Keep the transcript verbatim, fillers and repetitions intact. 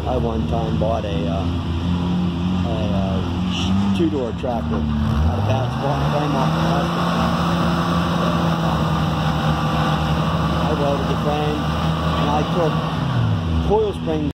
I one time bought a, uh, a uh, two-door tractor out of Pat's frame off the I welded the frame, and I took coil springs